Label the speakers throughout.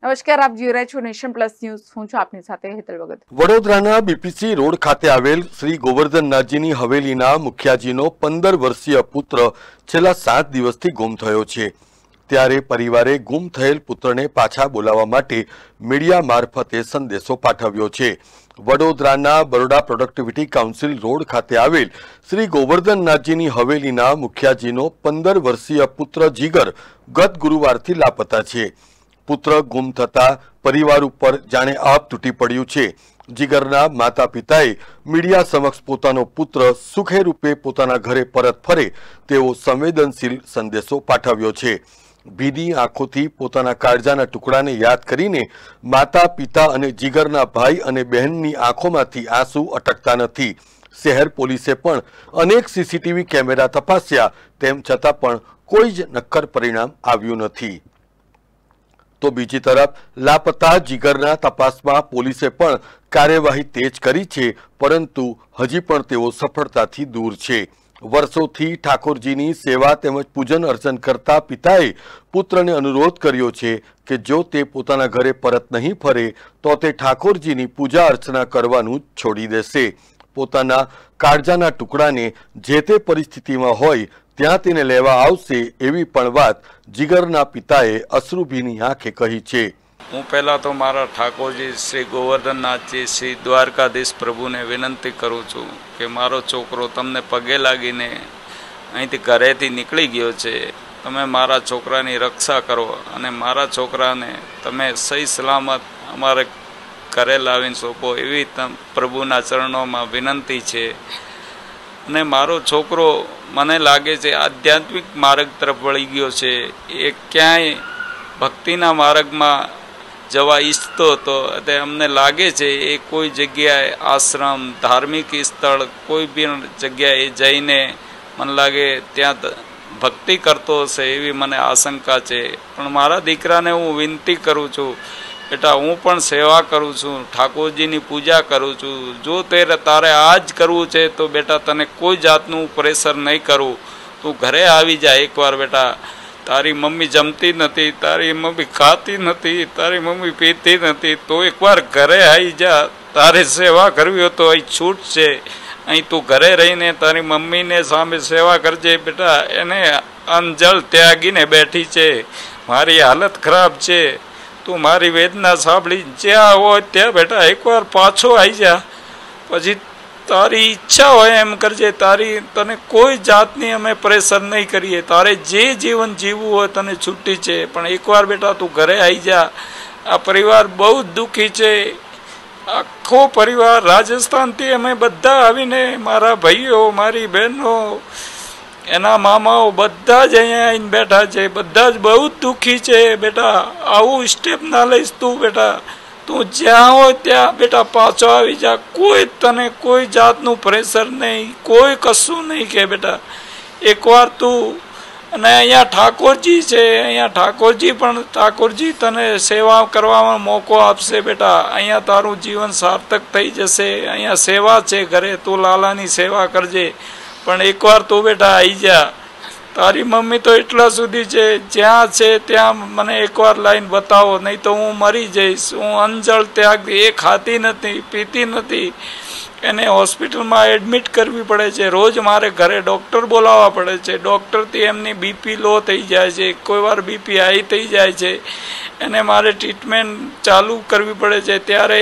Speaker 1: નમસ્કાર, આપ જોઈ રહ્યા છો નેશન પ્લસ ન્યૂઝ. હું છું આપની સાથે હેતલ ભગત.
Speaker 2: વડોદરાના બીપીસી રોડ ખાતે આવેલ શ્રી ગોવર્ધનનાથજીની હવેલીના મુખિયાજીનો 15 વર્ષીય પુત્ર છેલ્લા 7 દિવસથી ગુમ થયો છે. ત્યારે પરિવારે ગુમ થયેલ પુત્રને પાછા બોલાવવા માટે મીડિયા મારફતે સંદેશો પાઠવ્યો છે. વડોદરાના બરોડા પ્રોડક્ટિવિટી કાઉન્સિલ રોડ ખાતે આવેલ શ્રી ગોવર્ધનનાથજીની હવેલીના મુખિયાજીનો 15 વર્ષીય પુત્ર જીગર ગત ગુરુવારથી લાપતા છે. પુત્ર ગુમ થતા પરિવાર ઉપર જાણે આપ તૂટી પડ્યું છે. જીગરના માતા પિતાએ મીડિયા સમક્ષ પોતાનો પુત્ર સુખે રૂપે પોતાના ઘરે પરત ફરે તેવો સંવેદનશીલ સંદેશો પાઠવ્યો છે. ભીની આંખોથી પોતાના કાળજાના ટુકડાને યાદ કરીને માતા પિતા અને જીગરના ભાઈ અને બહેનની આંખોમાંથી આંસુ અટકતા નથી. શહેર પોલીસે પણ અનેક સીસીટીવી કેમેરા તપાસ્યા, તેમ છતાં પણ કોઈ જ નક્કર પરિણામ આવ્યું નથી. તો બીજી તરફ લાપતા જીગરના તપાસમાં પોલીસે પણ કાર્યવાહી તેજ કરી છે, પરંતુ હજી પણ તેઓ સફળતાથી દૂર છે. વર્ષોથી ઠાકોરજીની સેવા તેમજ પૂજન અર્ચન કરતા પિતાએ પુત્રને અનુરોધ કર્યો છે કે જો તે પોતાના ઘરે પરત નહીં ફરે તો તે ઠાકોરજીની પૂજા અર્ચના કરવાનું છોડી દેશે. પોતાના કાળજાના ટુકડાને જે તે પરિસ્થિતિમાં હોય ત્યાં તેને લેવા આવશે એવી પણ વાત જીગરના પિતાએ અશ્રુભીની આંખે કહી છે.
Speaker 3: હું પહેલાં તો મારા ઠાકોરજી શ્રી ગોવર્ધનનાથજી શ્રી દ્વારકાધીશ પ્રભુને વિનંતી કરું છું કે મારો છોકરો તમને પગે લાગીને અહીંથી ઘરેથી નીકળી ગયો છે. તમે મારા છોકરાની રક્ષા કરો અને મારા છોકરાને તમે સહી સલામત અમારે ઘરે લાવીને સોંપો એવી પ્રભુના ચરણોમાં વિનંતી છે. અને મારો છોકરો મને લાગે છે આધ્યાત્મિક માર્ગ તરફ વળી ગયો છે. એ ક્યાંય ભક્તિના માર્ગમાં જવા ઈચ્છતો હતો. તે અમને લાગે છે એ કોઈ જગ્યાએ આશ્રમ, ધાર્મિક સ્થળ, કોઈ બી જગ્યાએ જઈને મને લાગે ત્યાં ભક્તિ કરતો હશે એવી મને આશંકા છે. પણ મારા દીકરાને હું વિનંતી કરું છું, બેટા હું પણ સેવા કરું છું, ઠાકોરજીની પૂજા કરું છું. જો તારે આ જ કરવું છે તો બેટા તને કોઈ જાતનું પ્રેશર નહીં કરું. તું ઘરે આવી જા એકવાર. બેટા તારી મમ્મી જમતી નથી, તારી મમ્મી ખાતી નથી, તારી મમ્મી પીતી નથી, તો એકવાર ઘરે આવી જા. તારે સેવા કરવી હોય તો અહીં છૂટ છે. અહીં તું ઘરે રહીને તારી મમ્મીને સામે સેવા કરજે. બેટા એને અંજળ ત્યાગીને બેઠી છે, મારી હાલત ખરાબ છે. તું મારી વેદના સાંભળી જ્યાં હોય ત્યાં બેટા એકવાર પાછો આવી જા. પછી તારી ઈચ્છા હોય એમ કરજે. તને કોઈ જાતની અમે પ્રેશર નહીં કરીએ. તારે જે જીવન જીવવું હોય તને છૂટી છે, પણ એકવાર બેટા તું ઘરે આવી જા. આ પરિવાર બહુ જ દુઃખી છે. આખો પરિવાર રાજસ્થાનથી અમે બધા આવીને, મારા ભાઈઓ, મારી બહેનો, એના મામાઓ બધા જ અહીંયા આવીને બેઠા છે. બધા જ બહુ જ દુઃખી છે. બેટા આવું સ્ટેપ ના લઈશ તું. બેટા તું જ્યાં હોય ત્યાં બેટા પાછો આવી જા. તને કોઈ જાતનું પ્રેશર નહીં, કોઈ કશું નહીં કે બેટા એકવાર તું. અને અહીંયા ઠાકોરજી છે, અહીંયા ઠાકોરજી તને સેવા કરવામાં મોકો આપશે. બેટા અહીંયા તારું જીવન સાર્થક થઈ જશે. અહીંયા સેવા છે ઘરે, તું લાલાની સેવા કરજે. પણ એકવાર તું બેટા આવી જા. તારી મમ્મી તો એટલા સુધી છે, જ્યાં છે ત્યાં મને એકવાર લાઈન બતાવો, નહીં તો હું મરી જઈશ. હું અંજળ ત્યાગ, એ ખાતી નથી, પીતી નથી. એને હોસ્પિટલમાં એડમિટ કરવી પડે છે. રોજ મારે ઘરે ડૉક્ટર બોલાવવા પડે છે. ડૉક્ટરથી એમની બીપી લો થઈ જાય છે, કોઈ વાર બીપી હાઈ થઈ જાય છે. એને મારે ટ્રીટમેન્ટ ચાલુ કરવી પડે છે. ત્યારે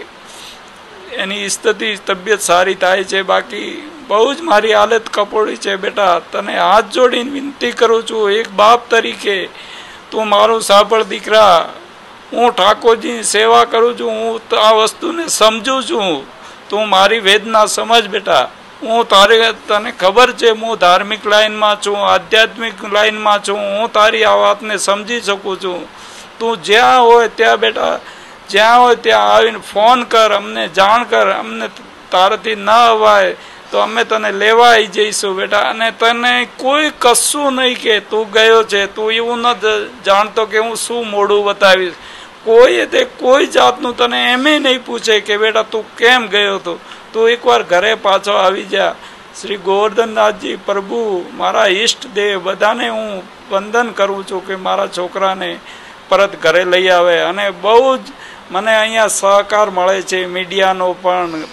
Speaker 3: એની તબિયત સારી થાય છે. બાકી બહુ જ મારી હાલત કપોળી છે. બેટા તને હાથ જોડીને વિનંતી કરું છું, એક બાપ તરીકે તું મારું સાંભળ દીકરા. હું ઠાકોરજીની સેવા કરું છું, હું આ વસ્તુને સમજું છું. તું મારી વેદના સમજ બેટા. તને ખબર છે હું ધાર્મિક લાઈનમાં છું, આધ્યાત્મિક લાઈનમાં છું. હું તારી આ વાતને સમજી શકું છું. તું જ્યાં હોય ત્યાં બેટા, જ્યાં હોય ત્યાં આવીને ફોન કર, અમને જાણ કર. અમને તારાથી ના અવાય તો અમે તને લેવા આવી જઈશું બેટા. અને તને કોઈ કશું નહીં કે તું ગયો છે. તું એવું ન જાણતો કે હું શું મોઢું બતાવીશ. કોઈ જાતનું તને એમે નહીં પૂછે કે બેટા તું કેમ ગયો હતો. તું એકવાર ઘરે પાછો આવી જા. શ્રી ગોવર્ધનનાથજી પ્રભુ, મારા ઈષ્ટદેવ બધાને હું વંદન કરું છું કે મારા છોકરાને પરત ઘરે લઈ આવે અને બહુ જ મને અહીંયા સહકાર મળે છે, મીડિયાનો પણ,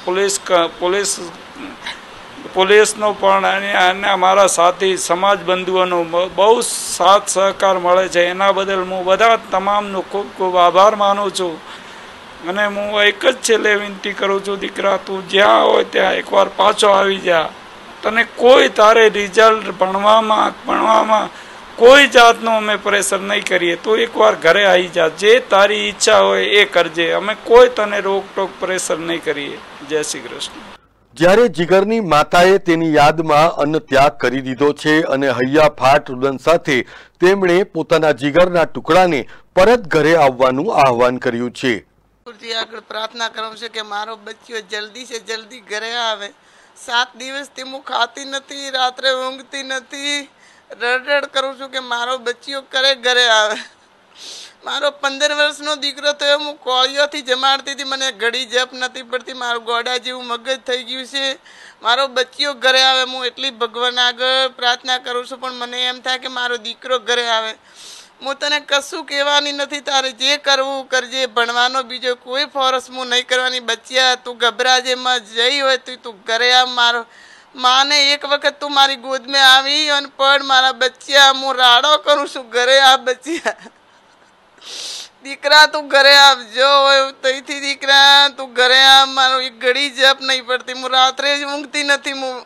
Speaker 3: પોલીસનો પણ અને અમારા સાથી સમાજ બંધુઓનો બહુ સાથ સહકાર મળે છે. એના બદલ હું બધા તમામનો ખૂબ ખૂબ આભાર માનું છું. અને હું એક જ છેલ્લે વિનંતી કરું છું, દીકરા તું જ્યાં હોય ત્યાં એકવાર પાછો આવી જા. તને કોઈ તારે રિઝલ્ટ ભણવામાં કોઈ જાતનું અમે પ્રેશર નહીં કરીએ. તું એકવાર ઘરે આવી જા, જે તારી ઈચ્છા હોય એ કરજે, અમે કોઈ તને રોકટોક પ્રેશર નહીં કરીએ. જય શ્રી કૃષ્ણ.
Speaker 2: જ્યારે જીગરની માતાએ તેની યાદમાં અન્ન ત્યાગ કરી દીધો છે અને હૈયાફાટ રુદન સાથે તેમણે પોતાના જીગરના ટુકડાને પરત ઘરે આવવાનું આહવાન કર્યું છે.
Speaker 4: આગળ પ્રાર્થના કરું છું કે મારો બચ્ચો જલ્દી સે જલ્દી ઘરે આવે. 7 દિવસથી હું ખાતી નથી, રાત્રે ઊંઘતી નથી, રડરડ કરું છું કે મારો બચ્ચો ઘરે આવે. મારો 15 વર્ષનો દીકરો થયો, હું કોળીઓથી જમાડતી હતી, મને ઘડી જપ નથી પડતી, મારું ગોડા જેવું મગજ થઈ ગયું છે. મારો બચ્ચો ઘરે આવે, હું એટલી ભગવાન આગળ પ્રાર્થના કરું છું, પણ મને એમ થાય કે મારો દીકરો ઘરે આવે. હું તને કશું કહેવાની નથી, તારે જે કરવું કરજે, ભણવાનો બીજો કોઈ ફોર્સ હું નહીં કરવાની. બચ્ચા તું ગભરાજે માં જઈ હોય તો તું ઘરે આવ. મારો માને એક વખત તું મારી ગોદમાં આવી અને પડ મારા બચ્ચા, હું રાડો કરું છું, ઘરે આ બચ્ચા. દીકરા તું ઘરે આવજો હોય તઈથી, દીકરા તું ઘરે આવ. મારો એક ઘડી જપ નહીં પડતી, હું રાત્રે જ ઊંઘતી નથી. હું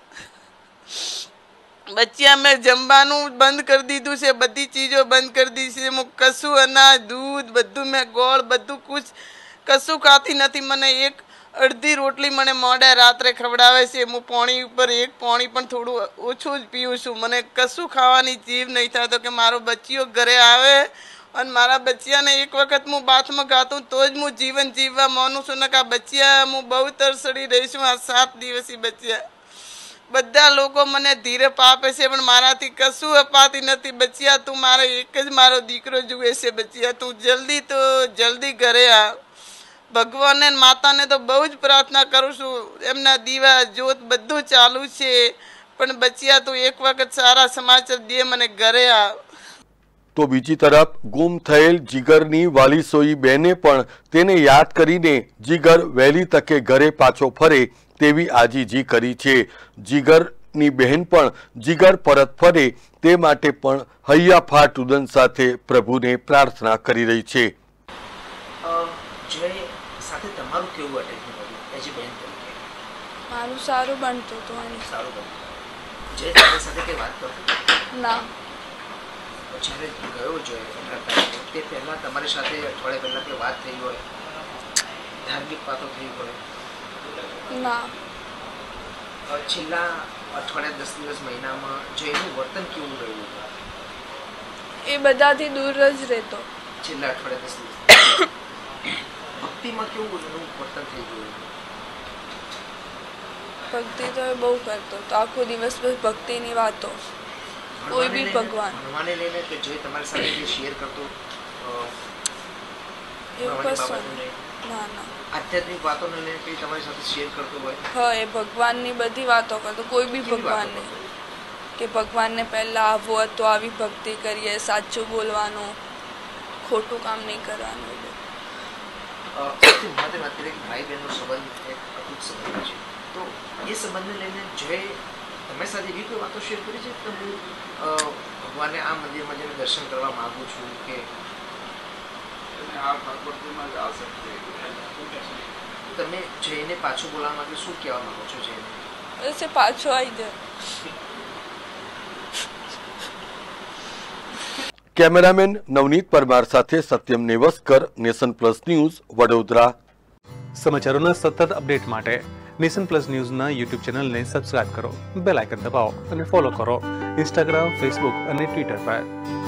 Speaker 4: બચ્ચા મેં જમવાનું બંધ કરી દીધું છે, બધી ચીજો બંધ કરી દીધી છે. હું કશું અનાજ દૂધ બધું મેં ગોળ બધું કશું ખાતી નથી. મને એક અડધી રોટલી મને મોડા રાત્રે ખવડાવે છે. હું પાણી ઉપર એક પાણી પણ થોડું ઓછું જ પીવું છું. મને કશું ખાવાની જીવ નહીં થતો કે મારો બચ્ચો ઘરે આવે અને મારા બચ્ચાને એક વખત હું બાથમાં ગાતું તો જ હું જીવન જીવવા માનું છું. ને કે આ બચ્ચા હું બહુ તરસડી રહી છું. આ 7 દિવસથી બચ્ચા બધા લોકો મને ધીરપ આપે છે પણ મારાથી કશું અપાતી નથી. બચ્ચા તું મારે એક જ મારો દીકરો જુએ છે. બચ્ચા તું જલ્દી ઘરે આ. ભગવાનને માતાને તો બહુ જ પ્રાર્થના કરું છું, એમના દીવા જોત બધું ચાલુ છે, પણ બચ્ચા તું એક વખત સારા સમાચાર દે, મને ઘરે આ.
Speaker 2: તો બીજી તરફ ગુમ થયેલ જીગરની વાલીસોઈ બેને પણ તેને યાદ કરીને જીગર વહેલી તકે ઘરે પાછો ફરે તેવી આજીજી કરી છે. જીગરની બહેન પણ જીગર પરત ફરે તે માટે પણ હૈયાફાટ રુદન સાથે પ્રભુને પ્રાર્થના કરી રહી છે.
Speaker 5: તમારું કેવું અટેચમેન્ટ હતું એજી બહેન તરીકે?
Speaker 6: મારું સારું બનતું હતું અને
Speaker 5: સારું બનતું. જે તમારી સાથે કંઈ વાત કરતું?
Speaker 6: ના.
Speaker 5: જ્યારે ગયો જોઈએ તે પહેલાં તમારી સાથે અઠવાડિયા પહેલાં કંઈ વાત થઈ હોય, ધાર્મિક વાતો થઈ હોય?
Speaker 6: ના.
Speaker 5: છેલ્લા અઠવાડિયા 10 દિવસ મહિનામાં જયનું વર્તન કેવું રહ્યું?
Speaker 6: એ બધાથી દૂર જ રહેતો.
Speaker 5: છેલ્લા અઠવાડિયા 10 દિવસ ભક્તિમાં કેવું એનું વર્તન થઈ ગયું?
Speaker 6: ભક્તિ તો એ બહુ કરતો તો, આખો દિવસ બસ ભક્તિની વાતો, કોઈ બી ભગવાન.
Speaker 5: ભણવાને લઈને કે જે તમારી સાથે શેર કરતો
Speaker 6: એવું કશું ના ના.
Speaker 5: આધ્યાત્મિક વાતોને લઈને કંઈ તમારી સાથે શેર કરતો હોય?
Speaker 6: હા, એ ભગવાનની બધી વાતો કરતો, કોઈ બી ભગવાનને, કે ભગવાનને પહેલાં આવવું હોય તો આવી ભક્તિ કરીએ, સાચું બોલવાનું, ખોટું કામ નહીં કરવાનું.
Speaker 5: સૌથી મહત્વની વાત કરીએ કે ભાઈ બહેનનો સંબંધ એક અતૂટ સંબંધ છે, તો એ સંબંધને લઈને જય તમારી સાથે એવી કોઈ વાતો શેર કરી છે કે હું ભગવાનને આ મંદિરમાં જઈને દર્શન કરવા માગું છું કે તમે જઈને પાછું બોલાવવા માટે શું કહેવા માંગો છો? જઈને
Speaker 6: પાછો આવી જાય.
Speaker 2: કેમેરામેન નવનીત પરમાર સાથે Satyam Navaskar, nation plus news, Vadodara.
Speaker 7: સમાચારોના સતત અપડેટ માટે નેશન પ્લસ ન્યૂઝના યુટ્યુબ ચેનલને સબસ્ક્રાઇબ કરો, બેલ આઇકન દબાવો અને ફોલો કરો ઇન્સ્ટાગ્રામ, ફેસબુક અને ટ્વિટર પર.